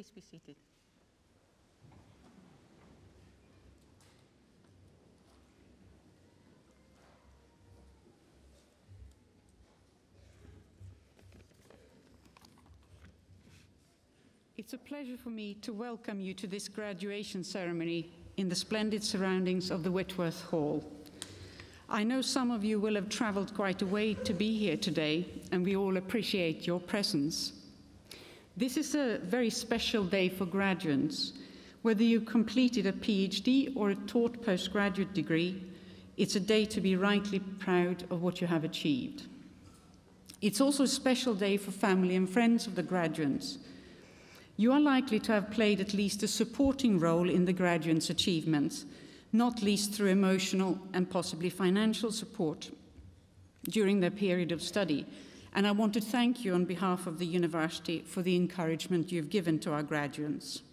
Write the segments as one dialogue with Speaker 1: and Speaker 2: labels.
Speaker 1: Please be seated. It's a pleasure for me to welcome you to this graduation ceremony in the splendid surroundings of the Whitworth Hall. I know some of you will have traveled quite a way to be here today, and we all appreciate your presence. This is a very special day for graduates. Whether you completed a PhD or a taught postgraduate degree, it's a day to be rightly proud of what you have achieved. It's also a special day for family and friends of the graduates. You are likely to have played at least a supporting role in the graduates' achievements, not least through emotional and possibly financial support during their period of study. And I want to thank you on behalf of the university for the encouragement you've given to our graduates.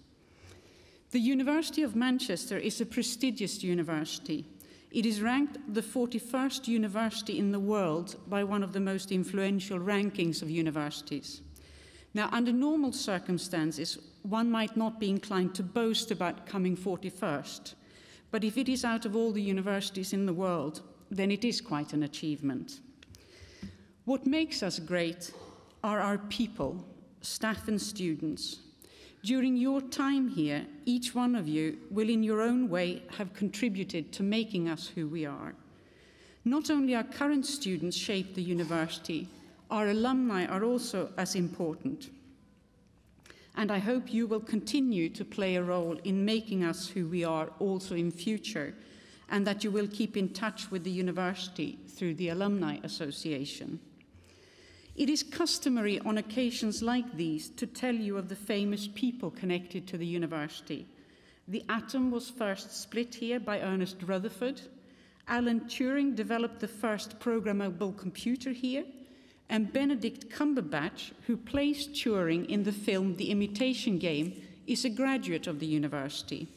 Speaker 1: The University of Manchester is a prestigious university. It is ranked the 41st university in the world by one of the most influential rankings of universities. Now, under normal circumstances, one might not be inclined to boast about coming 41st, but if it is out of all the universities in the world, then it is quite an achievement. What makes us great are our people, staff and students. During your time here, each one of you will in your own way have contributed to making us who we are. Not only our current students shape the university, our alumni are also as important. And I hope you will continue to play a role in making us who we are also in future, and that you will keep in touch with the university through the Alumni Association. It is customary on occasions like these to tell you of the famous people connected to the university. The atom was first split here by Ernest Rutherford. Alan Turing developed the first programmable computer here. And Benedict Cumberbatch, who plays Turing in the film The Imitation Game, is a graduate of the university.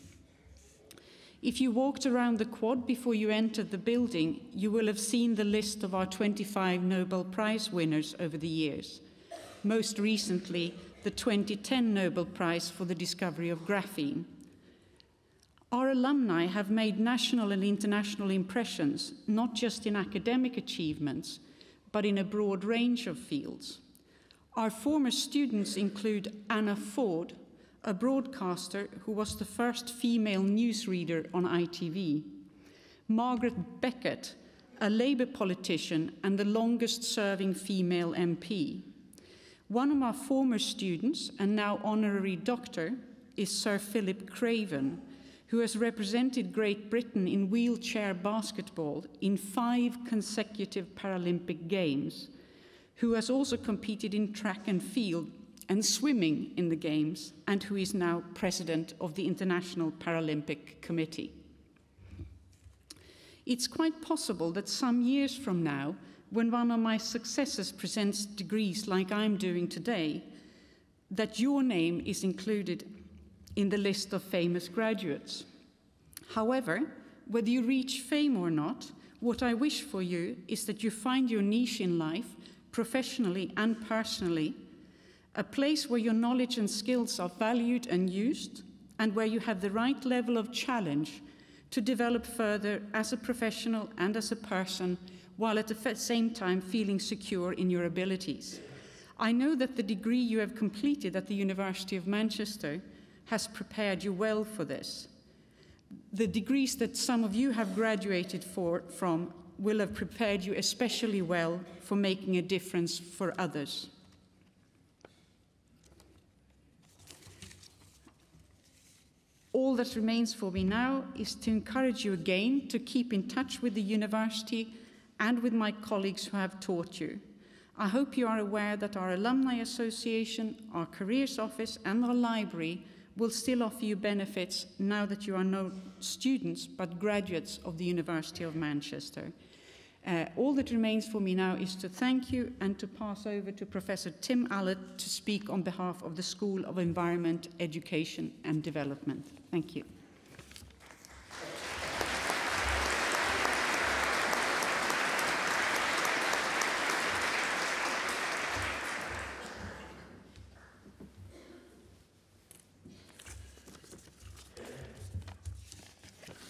Speaker 1: If you walked around the quad before you entered the building, you will have seen the list of our 25 Nobel Prize winners over the years. Most recently, the 2010 Nobel Prize for the discovery of graphene. Our alumni have made national and international impressions, not just in academic achievements, but in a broad range of fields. Our former students include Anna Ford, a broadcaster who was the first female newsreader on ITV, Margaret Beckett, a Labour politician and the longest-serving female MP. One of our former students, and now honorary doctor, is Sir Philip Craven, who has represented Great Britain in wheelchair basketball in 5 consecutive Paralympic Games, who has also competed in track and field and swimming in the Games, and who is now president of the International Paralympic Committee. It's quite possible that some years from now, when one of my successors presents degrees like I'm doing today, that your name is included in the list of famous graduates. However, whether you reach fame or not, what I wish for you is that you find your niche in life, professionally and personally, a place where your knowledge and skills are valued and used, and where you have the right level of challenge to develop further as a professional and as a person, while at the same time feeling secure in your abilities. I know that the degree you have completed at the University of Manchester has prepared you well for this. The degrees that some of you have graduated from will have prepared you especially well for making a difference for others. All that remains for me now is to encourage you again to keep in touch with the university and with my colleagues who have taught you. I hope you are aware that our Alumni Association, our Careers Office and our library will still offer you benefits now that you are no students but graduates of the University of Manchester. All that remains for me now is to thank you and to pass over to Professor Tim Allett to speak on behalf of the School of Environment, Education and Development. Thank you.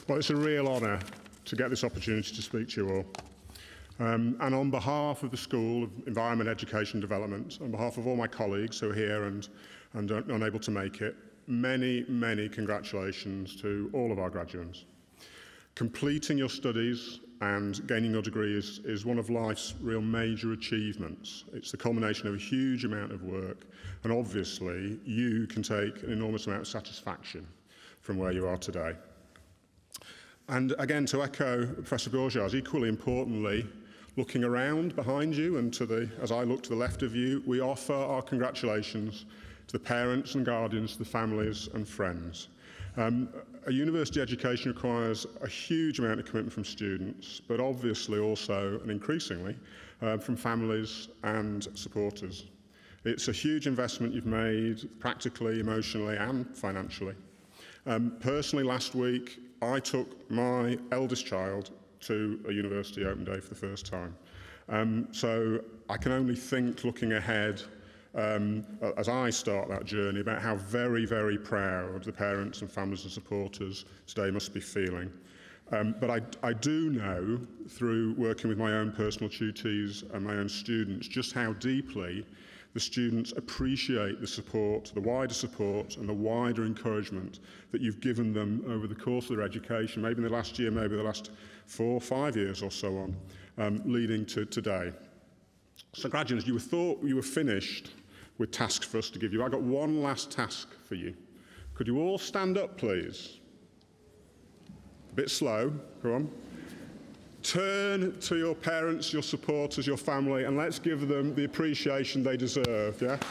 Speaker 2: Well, it's a real honour to get this opportunity to speak to you all. And on behalf of the School of Environment, Education and Development, on behalf of all my colleagues who are here and unable to make it, many, many congratulations to all of our graduates. Completing your studies and gaining your degree is one of life's real major achievements. It's the culmination of a huge amount of work, and obviously you can take an enormous amount of satisfaction from where you are today. And again, to echo Professor Bourgeois, equally importantly, looking around behind you and as I look to the left of you, we offer our congratulations to the parents and guardians, the families and friends. A university education requires a huge amount of commitment from students, but obviously also, and increasingly, from families and supporters. It's a huge investment you've made, practically, emotionally and financially. Personally, last week, I took my eldest child to a university open day for the first time. So I can only think, looking ahead, as I start that journey, about how very, very proud the parents and families and supporters today must be feeling. But I do know, through working with my own personal tutees and my own students, just how deeply the students appreciate the support, the wider support and the wider encouragement that you've given them over the course of their education, maybe in the last year, maybe the last 4 or 5 years or so on, leading to today. So graduates, you thought you were finished with tasks for us to give you. I got one last task for you. Could you all stand up, please? A bit slow, go on. Turn to your parents, your supporters, your family, and let's give them the appreciation they deserve, yeah?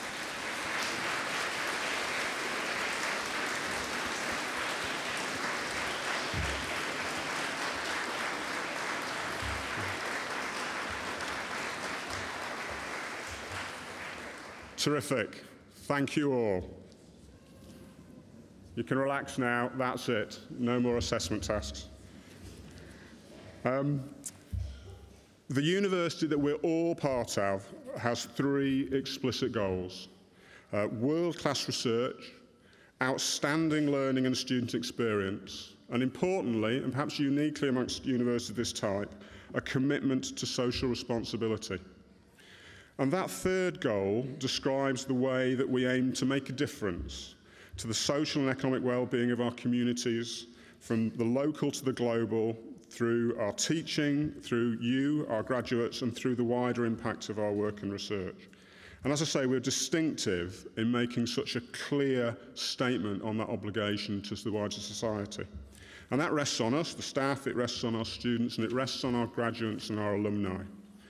Speaker 2: Terrific. Thank you all. You can relax now. That's it. No more assessment tasks. The university that we're all part of has 3 explicit goals. World-class research, outstanding learning and student experience, and importantly, and perhaps uniquely amongst universities of this type, a commitment to social responsibility. And that 3rd goal describes the way that we aim to make a difference to the social and economic well-being of our communities, from the local to the global, through our teaching, through you, our graduates, and through the wider impact of our work and research. And as I say, we're distinctive in making such a clear statement on that obligation to the wider society. And that rests on us, the staff, it rests on our students, and it rests on our graduates and our alumni.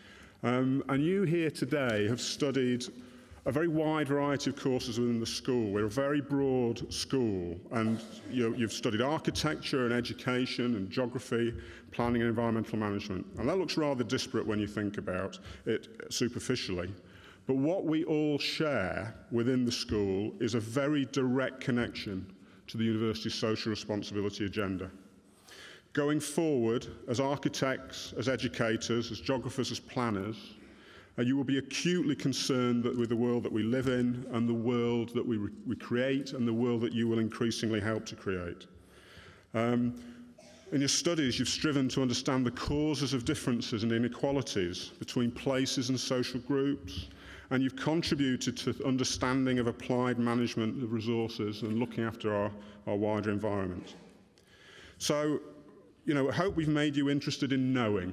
Speaker 2: And you here today have studied a very wide variety of courses within the school. We're a very broad school, and you've studied architecture and education and geography, planning and environmental management. And that looks rather disparate when you think about it superficially. But what we all share within the school is a very direct connection to the university's social responsibility agenda. Going forward, as architects, as educators, as geographers, as planners, you will be acutely concerned with the world that we live in and the world that we create and the world that you will increasingly help to create. In your studies, you've striven to understand the causes of differences and inequalities between places and social groups, and you've contributed to understanding of applied management of resources and looking after our wider environment. So, I hope we've made you interested in knowing.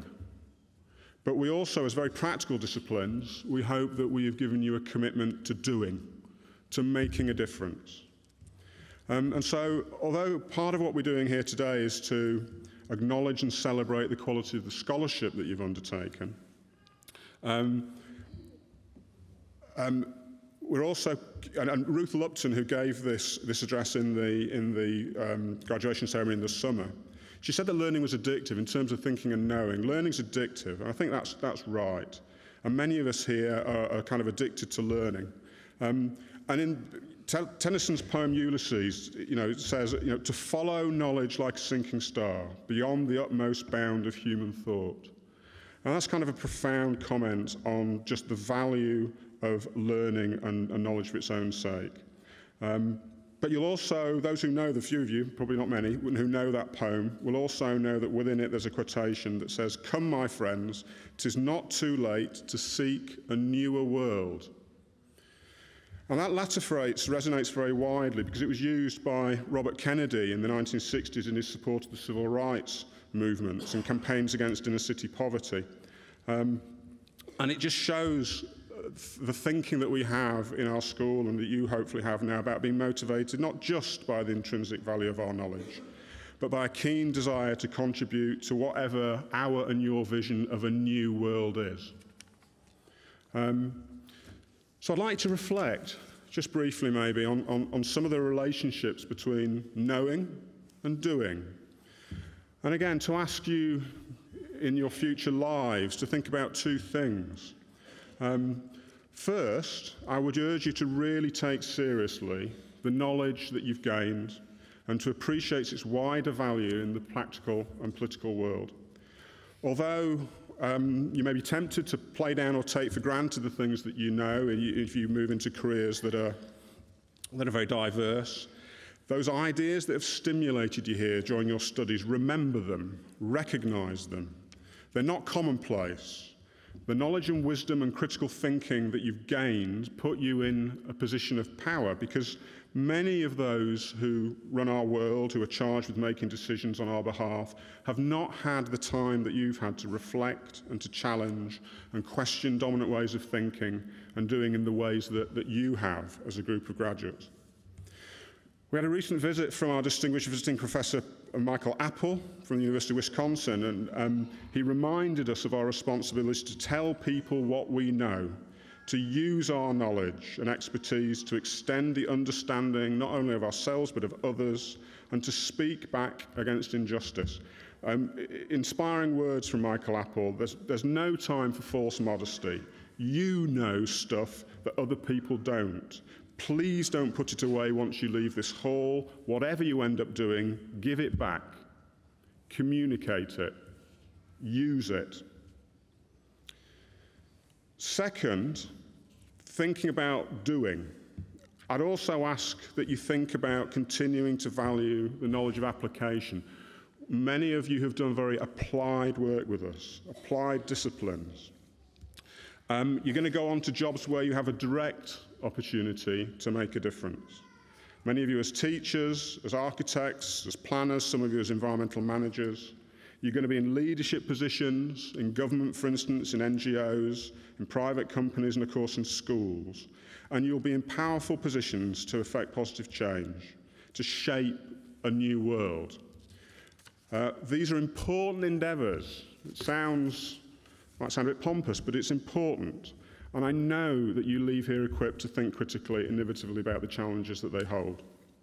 Speaker 2: But we also, as very practical disciplines, we hope that we have given you a commitment to doing, to making a difference. And so, although part of what we're doing here today is to acknowledge and celebrate the quality of the scholarship that you've undertaken, we're also, and Ruth Lupton, who gave this address in the graduation ceremony in the summer, she said that learning was addictive in terms of thinking and knowing. Learning's addictive, and I think that's right. And many of us here are kind of addicted to learning. And in Tennyson's poem Ulysses, it says, to follow knowledge like a sinking star, beyond the utmost bound of human thought. And that's kind of a profound comment on just the value of learning and knowledge for its own sake. But you'll also, those who know, the few of you, probably not many, who know that poem, will also know that within it there's a quotation that says, "Come, my friends, 'tis not too late to seek a newer world." And that latter phrase resonates very widely because it was used by Robert Kennedy in the 1960s in his support of the civil rights movements and campaigns against inner-city poverty. And it just shows the thinking that we have in our school and that you hopefully have now about being motivated not just by the intrinsic value of our knowledge, but by a keen desire to contribute to whatever our and your vision of a new world is. So I'd like to reflect, just briefly maybe, on some of the relationships between knowing and doing. And again, to ask you in your future lives to think about two things. First, I would urge you to really take seriously the knowledge that you've gained and to appreciate its wider value in the practical and political world. Although you may be tempted to play down or take for granted the things that you know if you move into careers that are very diverse, those ideas that have stimulated you here during your studies, remember them, recognise them. They're not commonplace. The knowledge and wisdom and critical thinking that you've gained put you in a position of power because many of those who run our world, who are charged with making decisions on our behalf, have not had the time that you've had to reflect and to challenge and question dominant ways of thinking and doing in the ways that you have as a group of graduates. We had a recent visit from our distinguished visiting professor, Michael Apple, from the University of Wisconsin, and he reminded us of our responsibility to tell people what we know, to use our knowledge and expertise to extend the understanding not only of ourselves but of others, and to speak back against injustice. Inspiring words from Michael Apple. There's no time for false modesty. You know stuff that other people don't. Please don't put it away once you leave this hall. Whatever you end up doing, give it back. Communicate it. Use it. Second, thinking about doing. I'd also ask that you think about continuing to value the knowledge of application. Many of you have done very applied work with us, applied disciplines. You're going to go on to jobs where you have a direct opportunity to make a difference. Many of you as teachers, as architects, as planners, some of you as environmental managers. You're going to be in leadership positions, in government, for instance, in NGOs, in private companies, and of course in schools. And you'll be in powerful positions to effect positive change, to shape a new world. These are important endeavours. It might sound a bit pompous, but it's important. And I know that you leave here equipped to think critically and innovatively about the challenges that they hold.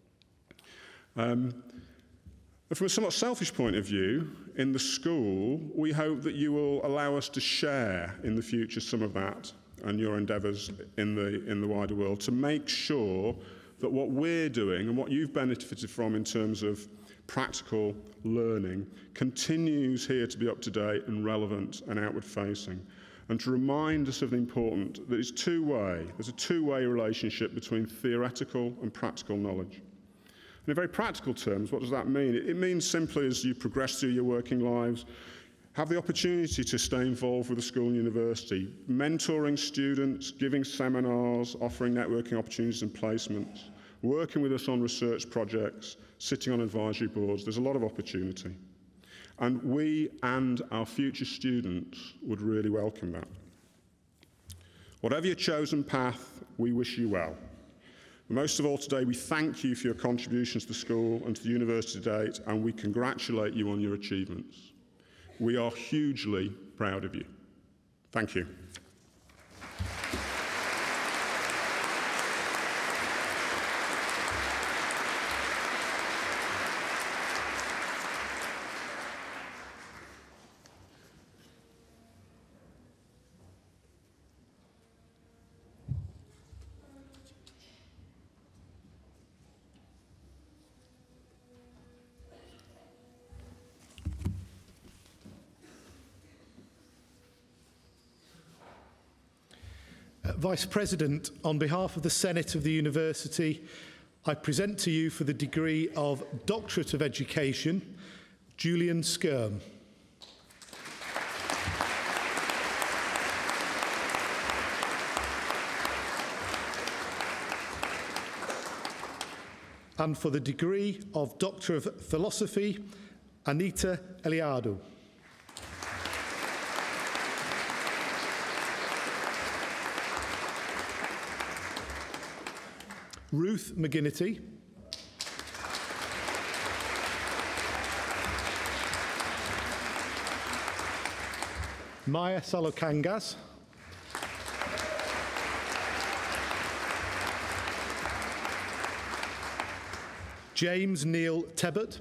Speaker 2: From a somewhat selfish point of view, in the school, we hope that you will allow us to share in the future some of that and your endeavours in the wider world to make sure that what we're doing and what you've benefited from in terms of practical learning continues here to be up to date and relevant and outward facing, and to remind us of the importance that it's two-way. There's a two-way relationship between theoretical and practical knowledge. And in very practical terms, what does that mean? It means simply as you progress through your working lives, have the opportunity to stay involved with the school and university, mentoring students, giving seminars, offering networking opportunities and placements, working with us on research projects, sitting on advisory boards. There's a lot of opportunity. And we and our future students would really welcome that. Whatever your chosen path, we wish you well. But most of all today, we thank you for your contributions to the school and to the university to date, and we congratulate you on your achievements. We are hugely proud of you. Thank you.
Speaker 3: Vice President, on behalf of the Senate of the University, I present to you for the degree of Doctorate of Education, Julian Skirm. And for the degree of Doctor of Philosophy, Anita Eliadou. Ruth McGinnity. Maya Salokangas. James Neil Tebbert.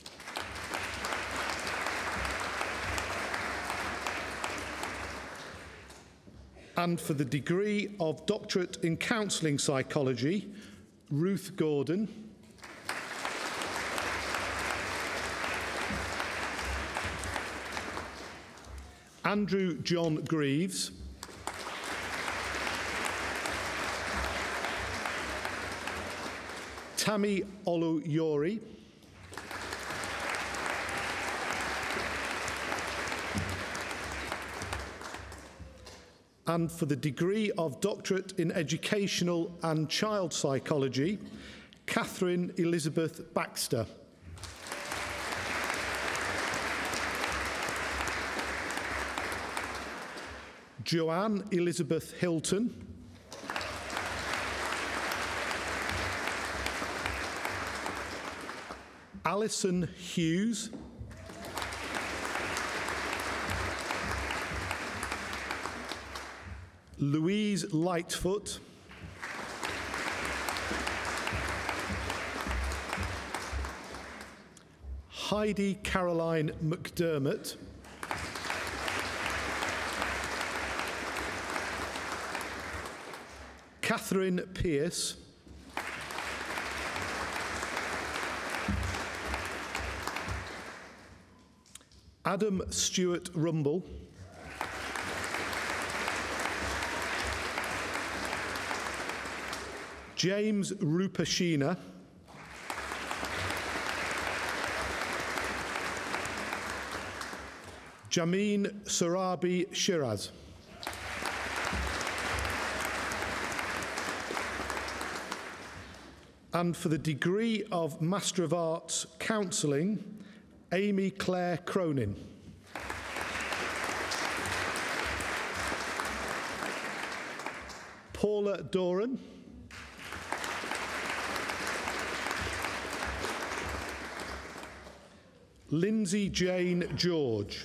Speaker 3: And for the degree of Doctorate in Counselling Psychology, Ruth Gordon. Andrew John Greaves. Tammy Oluyori. And for the degree of Doctorate in Educational and Child Psychology, Catherine Elizabeth Baxter. Joanne Elizabeth Hilton. Alison Hughes. Louise Lightfoot. Heidi Caroline McDermott. Catherine Pearce. Adam Stewart Rumble. James Rupashina. Jameen Sarabi Shiraz. And for the degree of Master of Arts Counselling, Amy Claire Cronin. Paula Doran. Lindsay Jane George.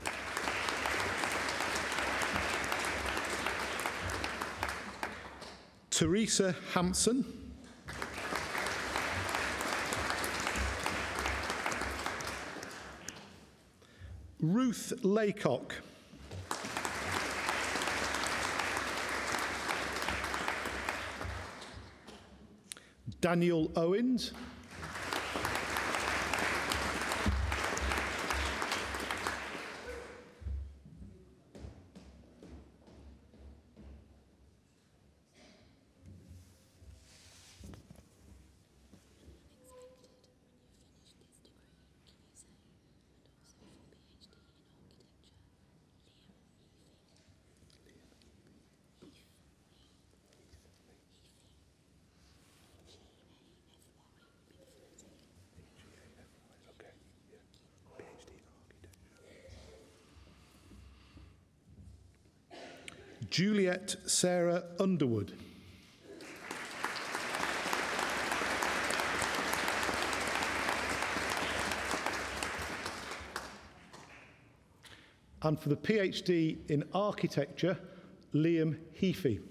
Speaker 3: Teresa Hampson. Ruth Laycock. Daniel Owens. Juliet Sarah Underwood. And for the PhD in Architecture, Liam Heafy.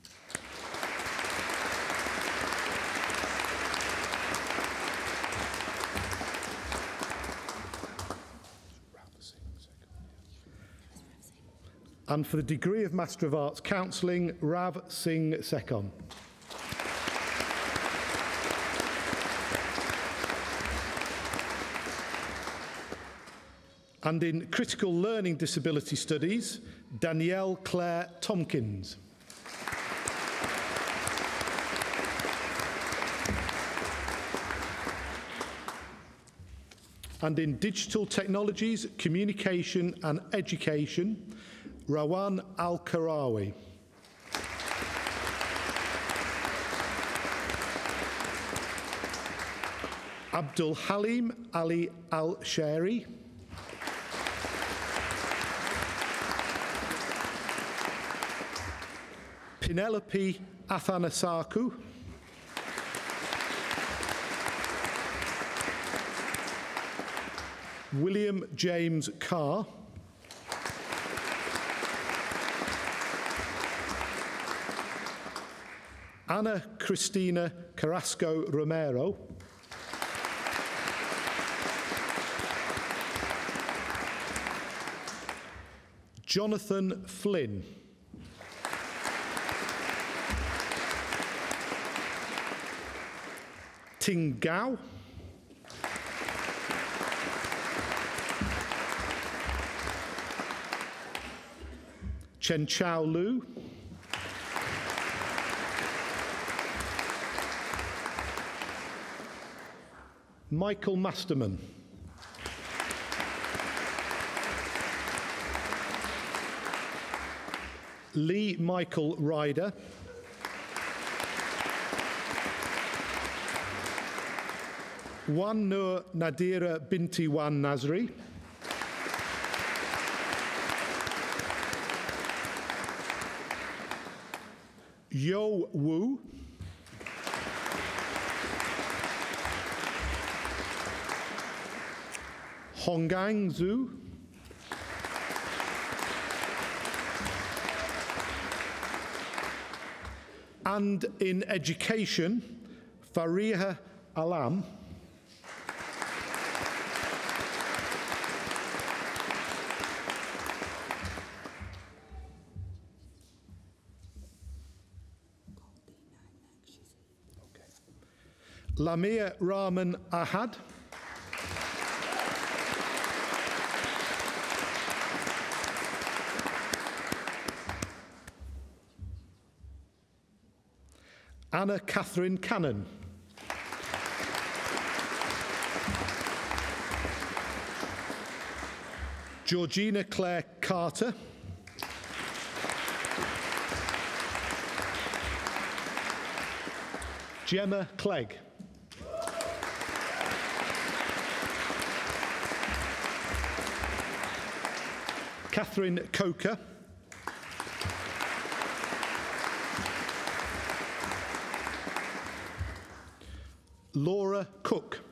Speaker 3: And for the degree of Master of Arts Counselling, Rav Singh Sekon. And in Critical Learning Disability Studies, Danielle Claire Tompkins. And in digital technologies, communication and education, Rawan Al-Karawi. Abdul Halim Ali Al-Shari. Penelope Athanasaku. William James Carr. Anna Cristina Carrasco Romero. Jonathan Flynn. Ting Gao. Chen Chao Lu. Michael Masterman. Lee Michael Ryder. Wan Nur Nadira Binti Wan Nazri. Yo Wu. Honggang Zhu. And in education, Fariha Alam. Lamia Rahman Ahad. Anna Catherine Cannon. Georgina Claire Carter. Gemma Clegg. Catherine Coker. Laura Cook.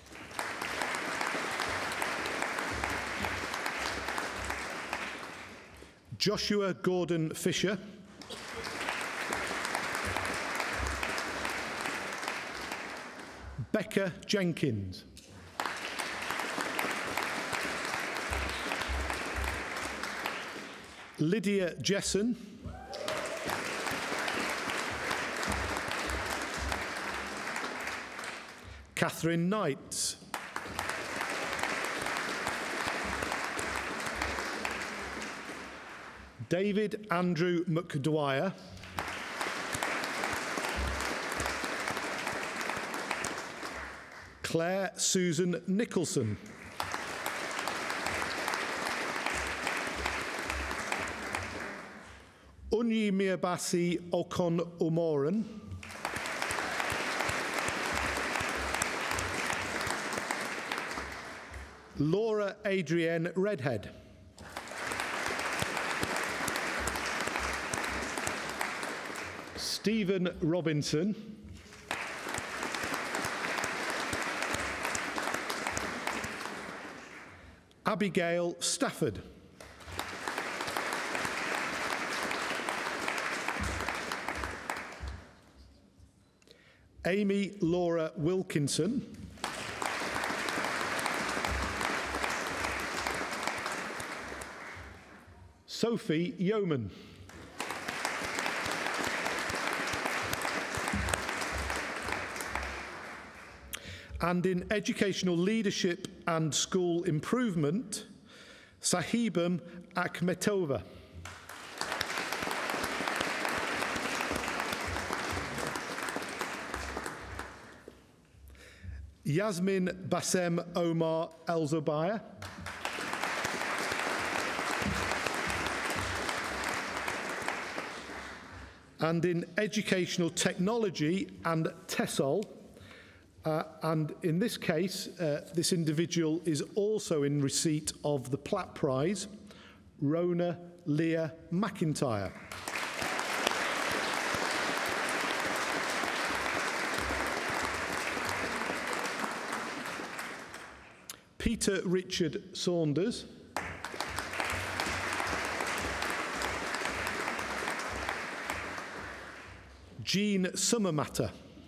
Speaker 3: Joshua Gordon Fisher. Becca Jenkins. Lydia Jessen. Catherine Knight. David Andrew McDwyer. Claire Susan Nicholson. Unyi Miabasi Okon Umoran. Laura Adrienne Redhead. Stephen Robinson. Abigail Stafford. Amy Laura Wilkinson. Sophie Yeoman. And in educational leadership and school improvement, Sahibam Akhmetova. Yasmin Bassem Omar El-Zobaya. And in Educational Technology and TESOL, and in this case, this individual is also in receipt of the Platt Prize, Rona Leah McIntyre. Peter Richard Saunders. Jean Summermatter.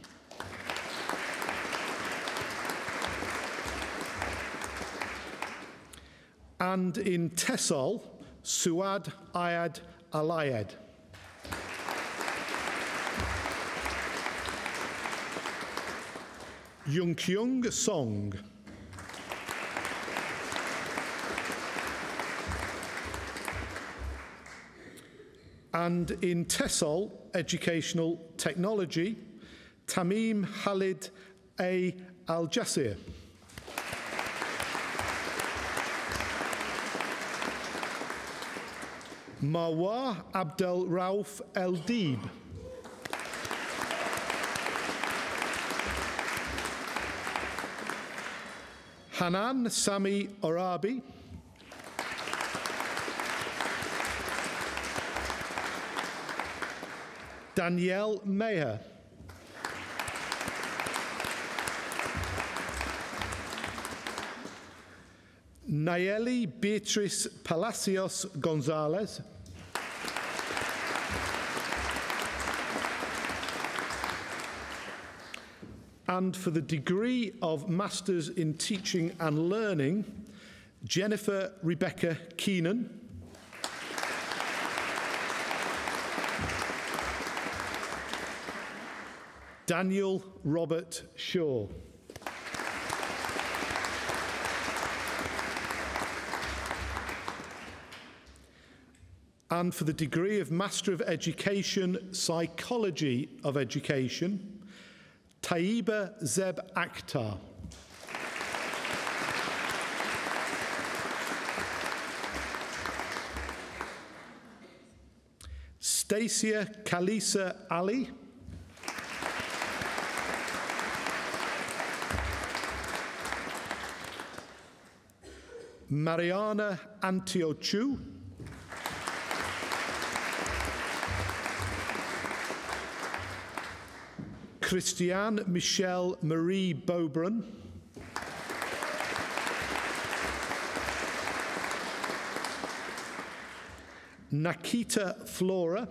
Speaker 3: And in TESOL, Suad Ayad Alayed. Yungkyung Song. And in TESOL, Educational Technology, Tamim Khalid A. Al-Jassir. Marwa Abdel Rauf El-Deeb. Hanan Sami Orabi. Danielle Mayer. Nayeli Beatrice Palacios Gonzalez. And for the degree of Masters in Teaching and Learning, Jennifer Rebecca Keenan. Daniel Robert Shaw. And for the degree of Master of Education, Psychology of Education, Taiba Zeb Akhtar. Stacia Kalisa Ali. Mariana Antiochu. Christiane Michelle Marie Beaubrun. Nakita Flora.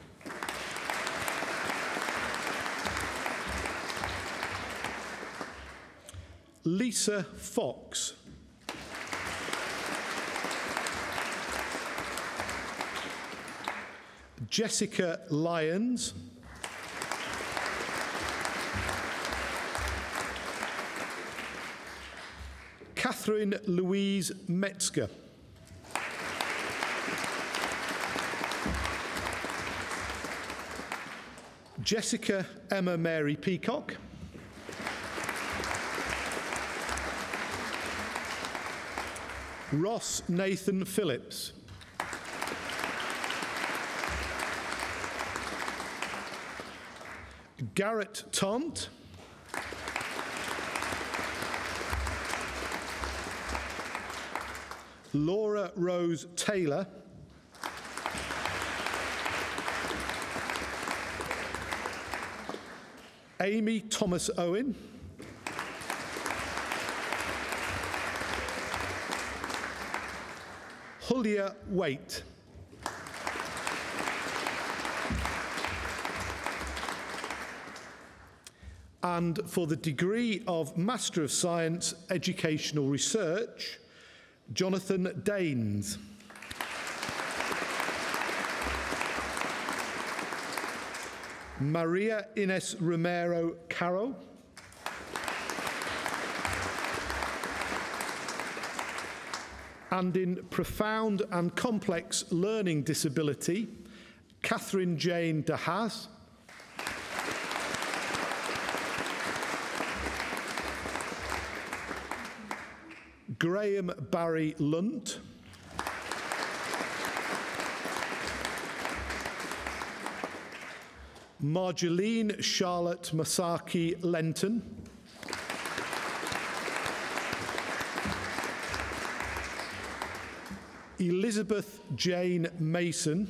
Speaker 3: Lisa Fox. Jessica Lyons. Catherine Louise Metzger. Jessica Emma Mary Peacock. Ross Nathan Phillips. Garrett Tont. Laura Rose Taylor. Amy Thomas Owen. Julia Waite. And for the degree of Master of Science, Educational Research, Jonathan Daines. Maria Ines Romero Caro. And in Profound and Complex Learning Disability, Catherine Jane DeHaas. Graham Barry Lunt, Marjolaine Charlotte Masaki Lenton, Elizabeth Jane Mason,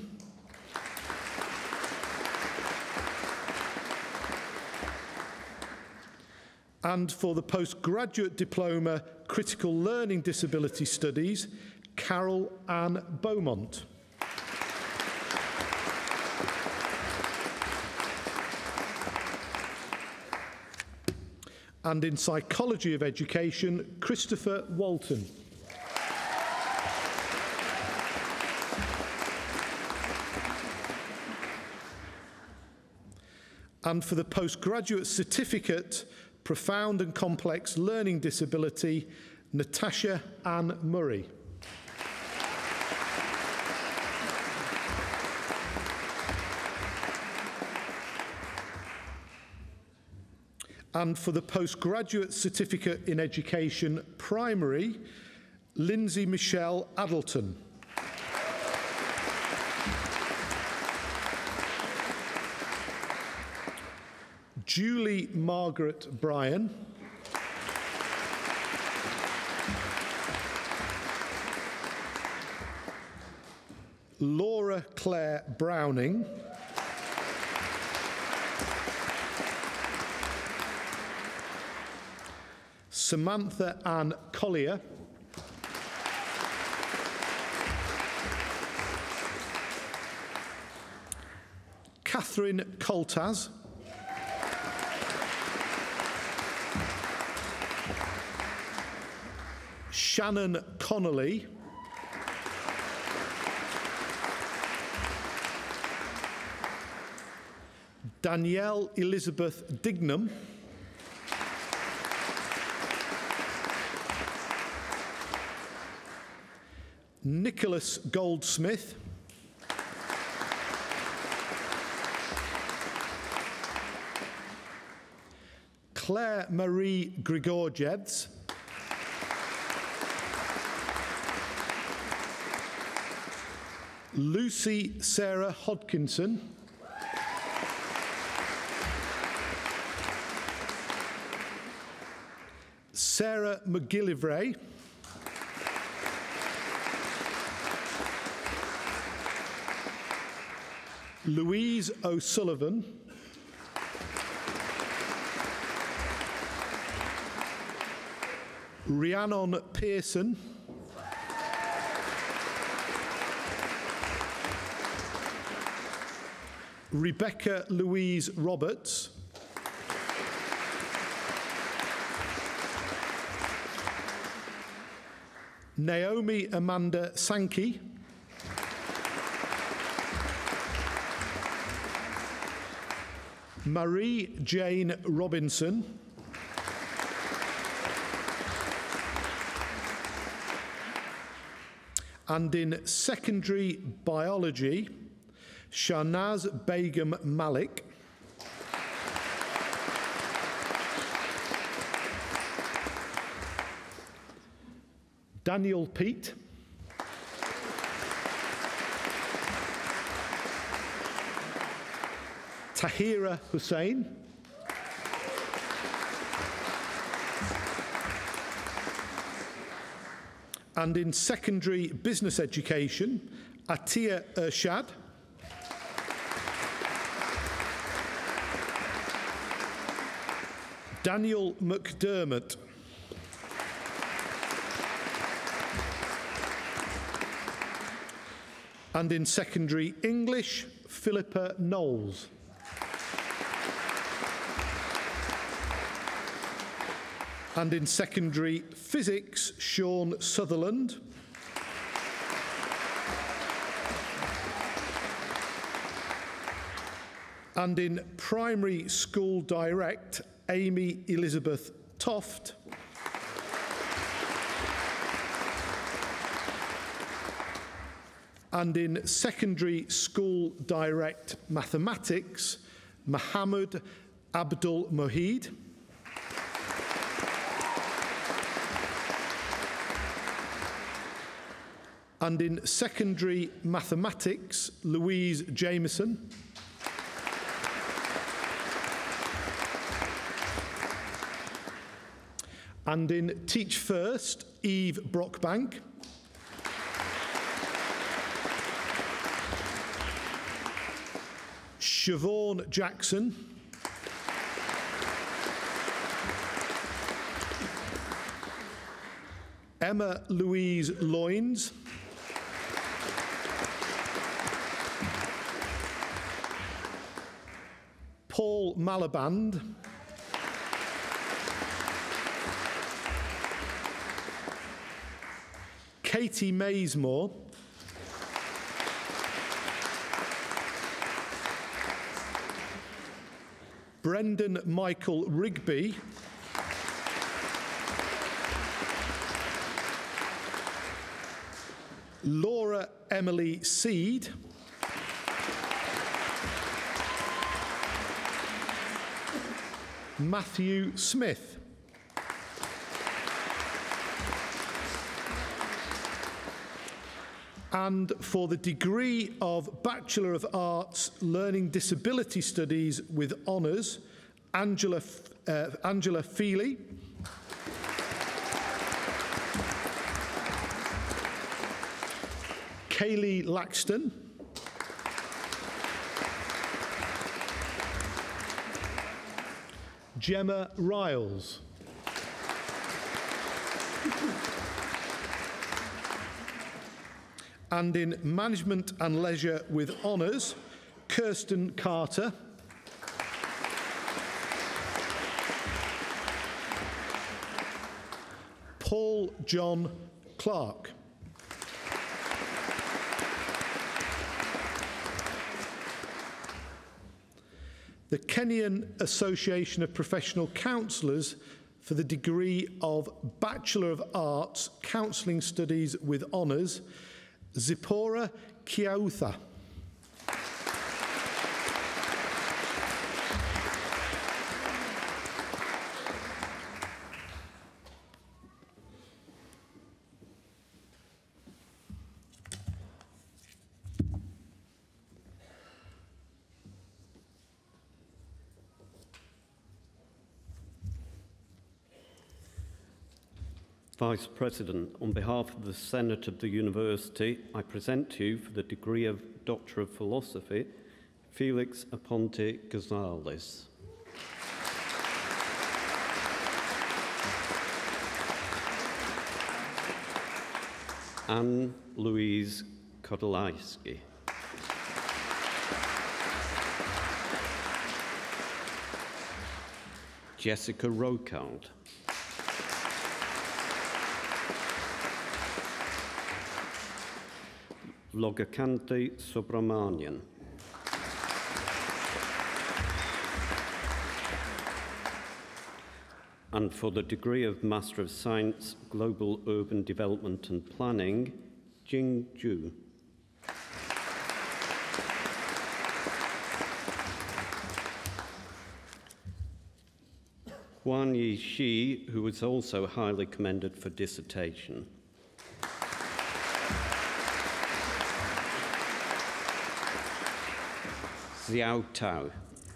Speaker 3: and for the postgraduate diploma Critical Learning Disability Studies, Carol Ann Beaumont. And in Psychology of Education, Christopher Walton. And for the postgraduate certificate, Profound and Complex Learning Disability, Natasha Ann Murray. And for the postgraduate certificate in education, primary, Lindsay Michelle Addleton. Julie Margaret Bryan. Laura Claire Browning. Samantha Ann Collier. Catherine Coltaz. Shannon Connolly. Danielle Elizabeth Dignam. Nicholas Goldsmith. Claire Marie Grigorjevs. Lucy Sarah Hodkinson. Sarah McGillivray. Louise O'Sullivan. Rhiannon Pearson. Rebecca Louise Roberts. Naomi Amanda Sankey. Marie Jane Robinson. And in secondary biology, Shahnaz Begum Malik. Daniel Peat. Tahira Hussain. And in secondary business education, Atiya Ershad. Daniel McDermott. And in secondary English, Philippa Knowles. And in secondary physics, Sean Sutherland. And in primary school direct, Amy Elizabeth Toft. And in secondary school direct mathematics, Mohammed Abdul Mohid. And in secondary mathematics, Louise Jameson. And in Teach First, Eve Brockbank. Siobhan Jackson. Emma Louise Loynes. Paul Malaband. Katie Maysmore. Brendan Michael Rigby. Laura Emily Seed. Matthew Smith. And for the degree of Bachelor of Arts Learning Disability Studies with honours, Angela Feely. Kaylee Laxton. Gemma Riles. And in Management and Leisure with honours, Kirsten Carter. Paul John Clark. The Kenyan Association of Professional Counsellors for the degree of Bachelor of Arts Counselling Studies with honours, Zipporah Kiautha.
Speaker 4: Vice President, on behalf of the Senate of the University, I present to you for the degree of Doctor of Philosophy, Felix Aponte Gonzalez. Anne Louise Kodolaiski. Jessica Rocald. Logakanti Subramanian. And for the degree of Master of Science, Global Urban Development and Planning, Jing Zhu. Huan Yi Shi, who was also highly commended for dissertation. Xiao Tao.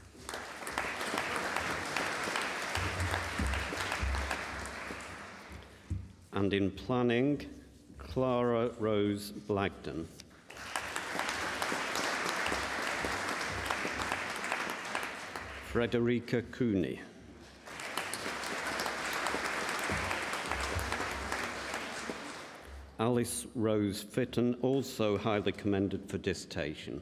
Speaker 4: And in planning, Clara Rose Blagden. Frederica Cooney. Alice Rose Fitton, also highly commended for dissertation.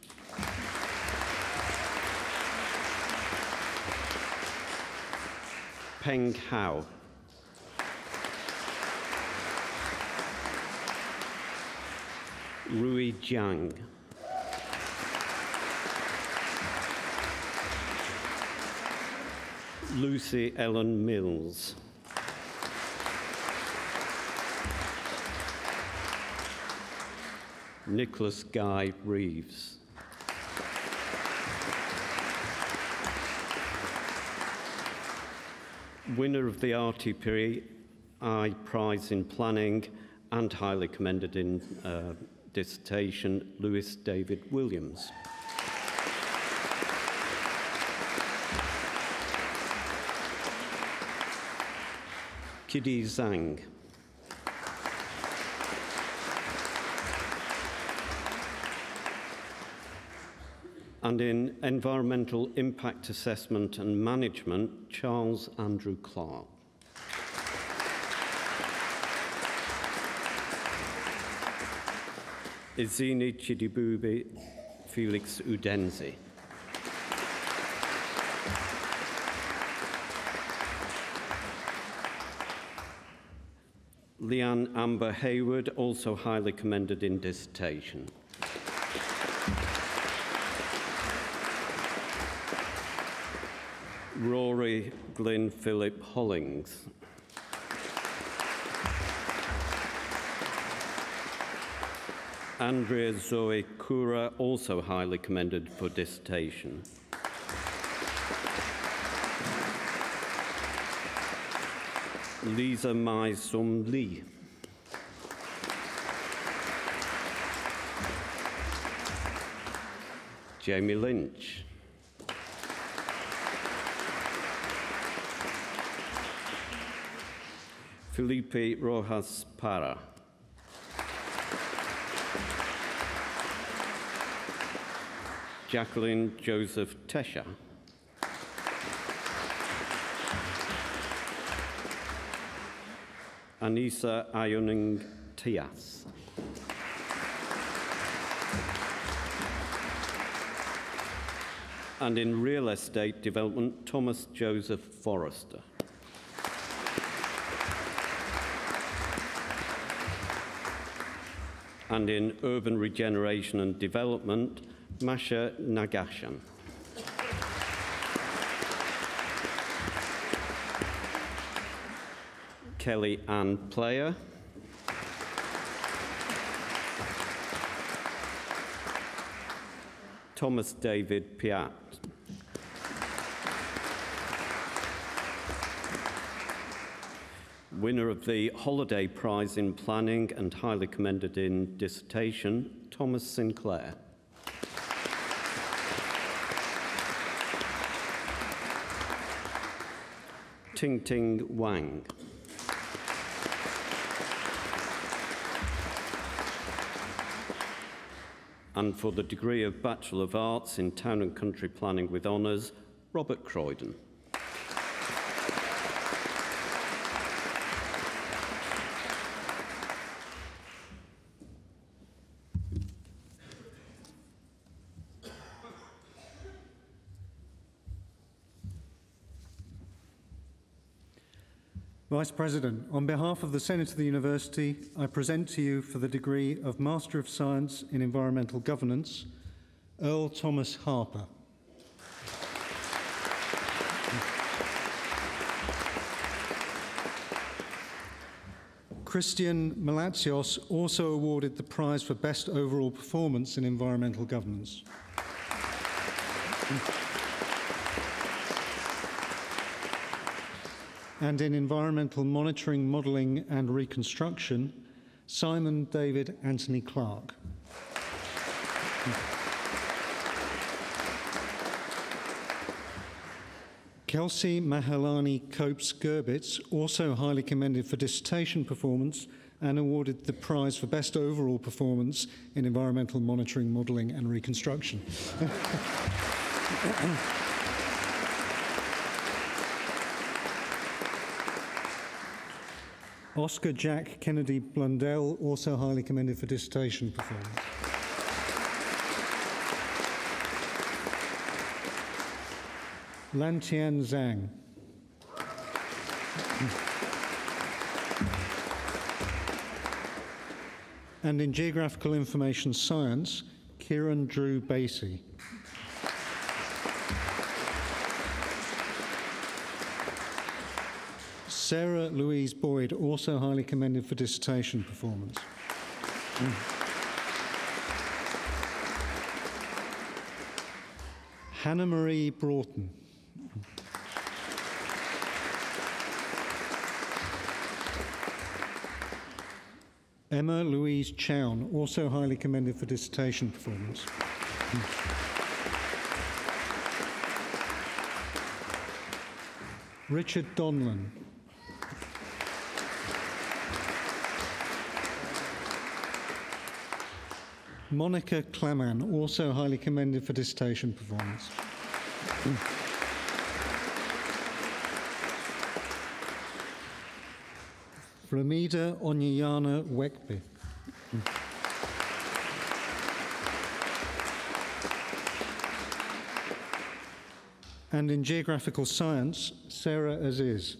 Speaker 4: Peng Hao. Rui Jiang. Lucy Ellen Mills. Nicholas Guy Reeves. Winner of the RTPI Prize in Planning and highly commended in dissertation, Lewis David Williams. Kidi Zhang. And in Environmental Impact Assessment and Management, Charles Andrew Clark. Izini Chidibubi Felix Udenzi. Leanne Amber Hayward, also highly commended in dissertation. Rory Glyn Philip Hollings. Andrea Zoe Kura, also highly commended for dissertation. Lisa Mai Sum Lee. Jamie Lynch. Felipe Rojas Para. Jacqueline Joseph Tesha. Anissa Ioning Tias. And in real estate development, Thomas Joseph Forrester. And in urban regeneration and development, Masha Nagashan. Kelly Ann Player. Thomas David Piat. Winner of the Holiday Prize in Planning and highly commended in dissertation, Thomas Sinclair. Ting Ting Wang. And for the degree of Bachelor of Arts in Town and Country Planning with Honours, Robert Croydon.
Speaker 5: Vice President, on behalf of the Senate of the University, I present to you for the degree of Master of Science in Environmental Governance, Earl Thomas Harper. Christian Malatsios also awarded the prize for Best Overall Performance in Environmental Governance. And in Environmental Monitoring, Modelling and Reconstruction, Simon David Anthony Clark. Kelsey Mahalani Copes-Gerbitz, also highly commended for dissertation performance and awarded the prize for Best Overall Performance in Environmental Monitoring, Modelling and Reconstruction. Oscar Jack Kennedy Blundell, also highly commended for dissertation performance. Lantian Zhang. And in Geographical Information Science, Kieran Drew Basie. Sarah Louise Boyd, also highly commended for dissertation performance. Hannah Marie Broughton. Emma Louise Chown, also highly commended for dissertation performance. Richard Donlan. Monica Claman, also highly commended for dissertation performance. Flamida Onyana Wekby. And in geographical science, Sarah Aziz.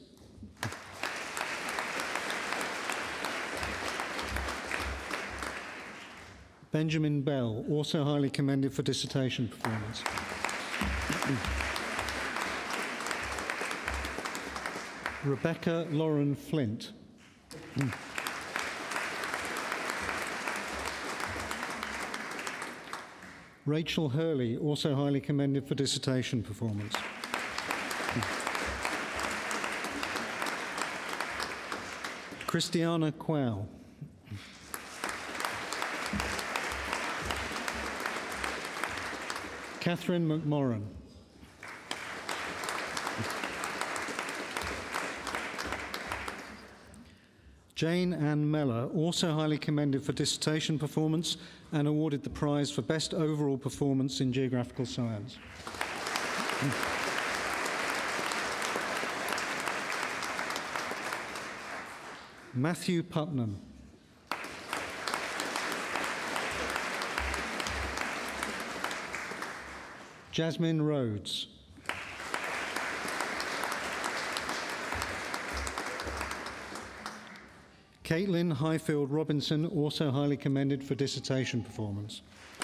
Speaker 5: Benjamin Bell, also highly commended for dissertation performance. Rebecca Lauren Flint. Rachel Hurley, also highly commended for dissertation performance. Christiana Quell. Catherine McMorran. Jane Ann Meller, also highly commended for dissertation performance and awarded the prize for best overall performance in geographical science. Matthew Putnam. Jasmine Rhodes. Caitlin Highfield Robinson, also highly commended for dissertation performance.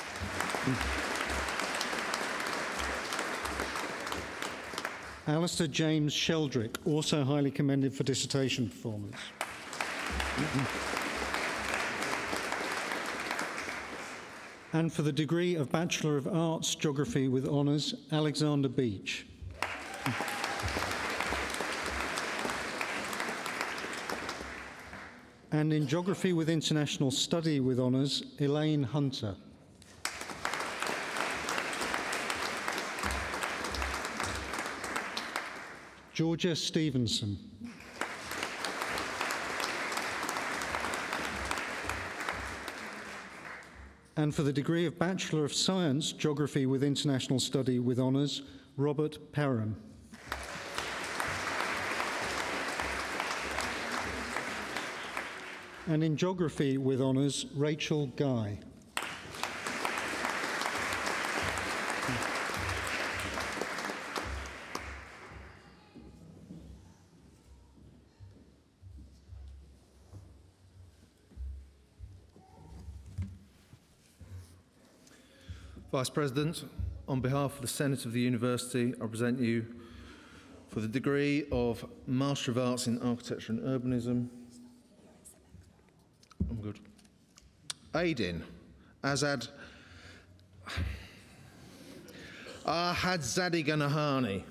Speaker 5: Alistair James Sheldrick, also highly commended for dissertation performance. And for the degree of Bachelor of Arts Geography with honours, Alexander Beach. And in Geography with International Study with honours, Elaine Hunter. Georgia Stevenson. And for the degree of Bachelor of Science, Geography with International Study with honours, Robert Perrin. And in Geography with honours, Rachel Guy.
Speaker 6: Vice President, on behalf of the Senate of the University, I present you for the degree of Master of Arts in Architecture and Urbanism. I'm good. Aidin Azad Ahadzadi Ganahani.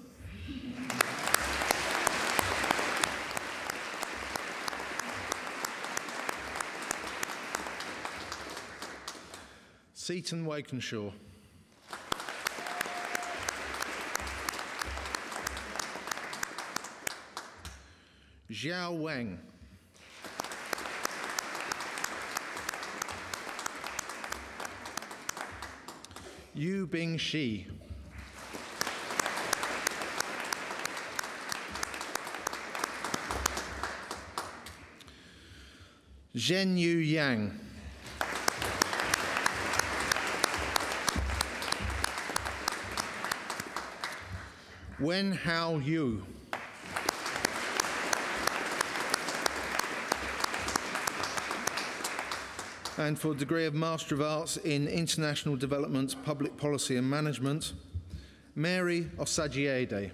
Speaker 6: Seaton Wakenshaw. Xiao Wang. Yu Bing Shi. Zhen Yu Yang. Wen Hao Yu. And for a degree of Master of Arts in International Development, Public Policy and Management, Mary Osagiede.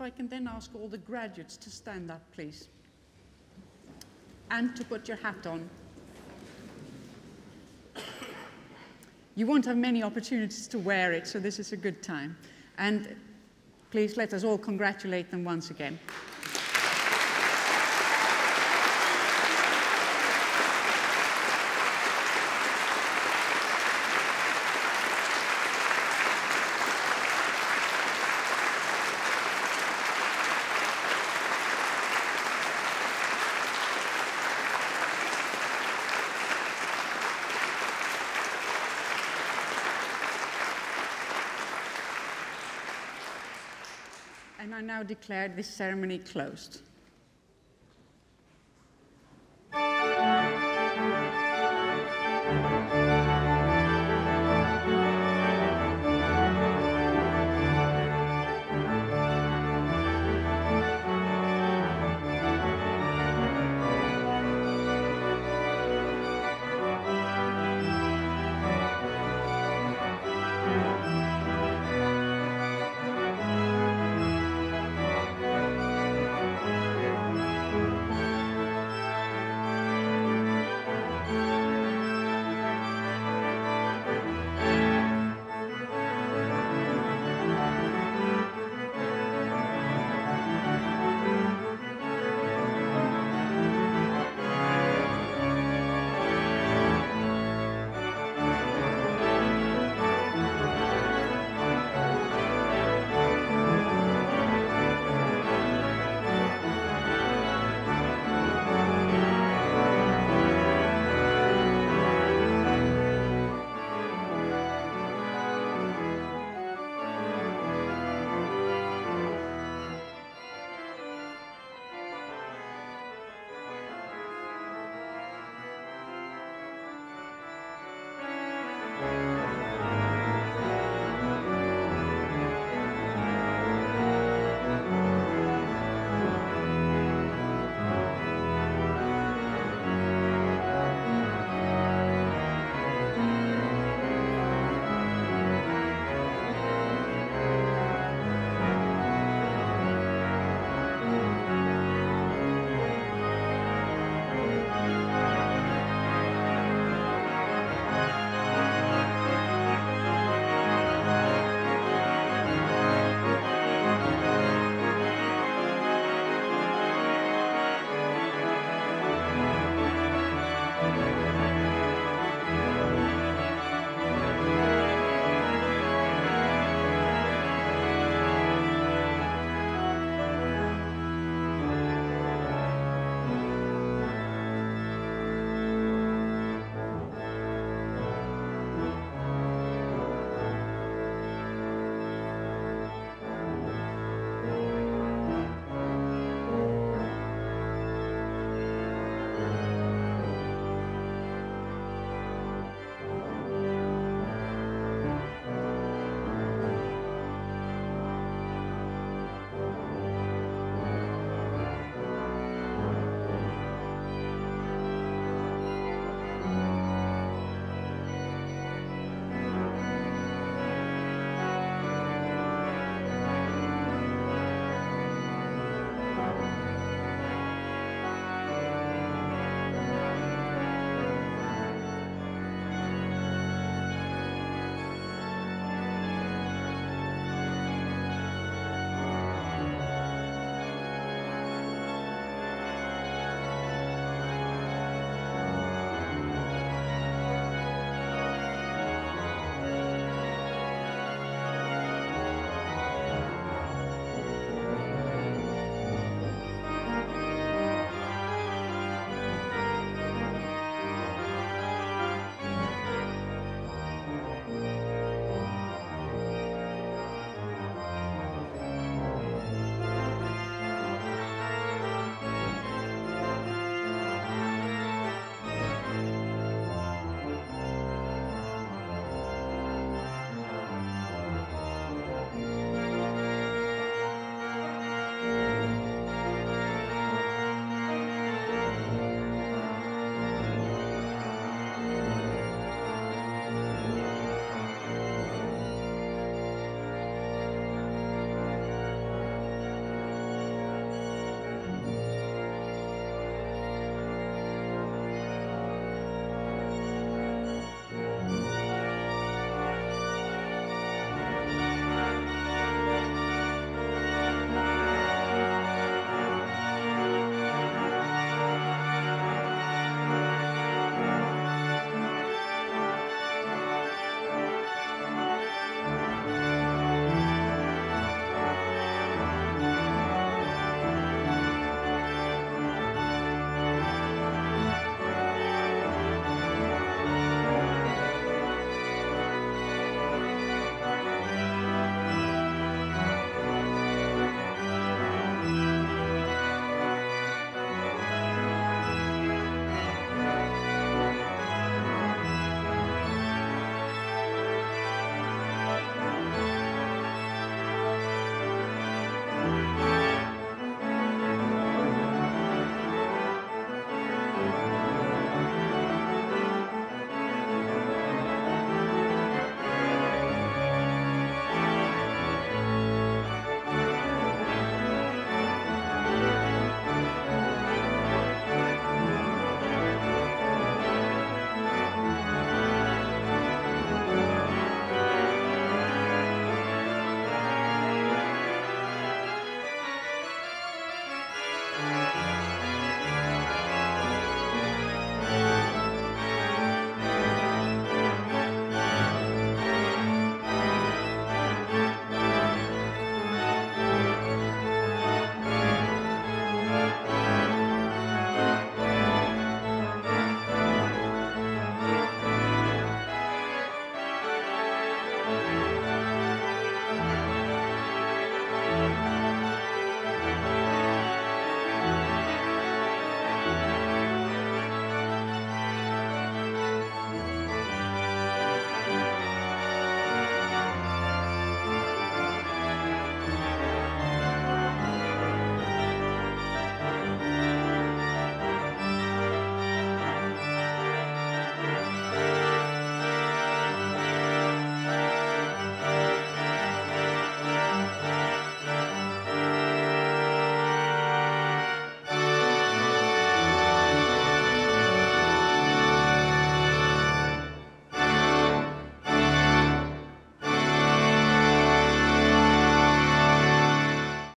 Speaker 1: I can then ask all the graduates to stand up, please. And to put your hat on. You won't have many opportunities to wear it, so this is a good time. And please let us all congratulate them once again. And I now declare this ceremony closed.